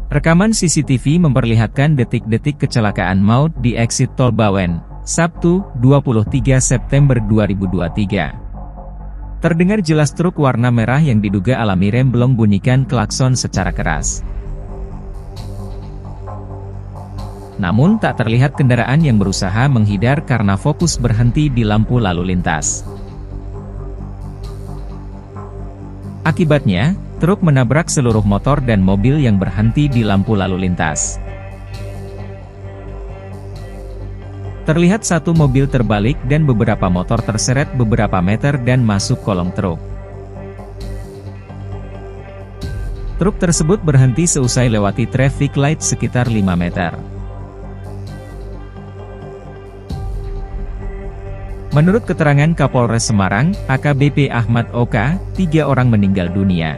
Rekaman CCTV memperlihatkan detik-detik kecelakaan maut di eksit Tol Bawen, Sabtu, 23 September 2023. Terdengar jelas truk warna merah yang diduga alami remblong bunyikan klakson secara keras. Namun tak terlihat kendaraan yang berusaha menghindar karena fokus berhenti di lampu lalu lintas. Akibatnya, truk menabrak seluruh motor dan mobil yang berhenti di lampu lalu lintas. Terlihat satu mobil terbalik dan beberapa motor terseret beberapa meter dan masuk kolong truk. Truk tersebut berhenti seusai lewati traffic light sekitar 5 meter. Menurut keterangan Kapolres Semarang, AKBP Ahmad Oka, 3 orang meninggal dunia.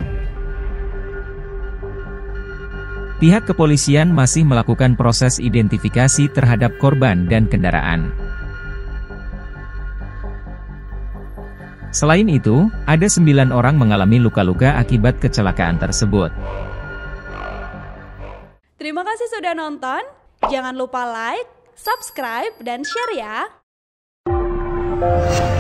Pihak kepolisian masih melakukan proses identifikasi terhadap korban dan kendaraan. Selain itu, ada 9 orang mengalami luka-luka akibat kecelakaan tersebut. Terima kasih sudah nonton, jangan lupa like, subscribe, dan share ya!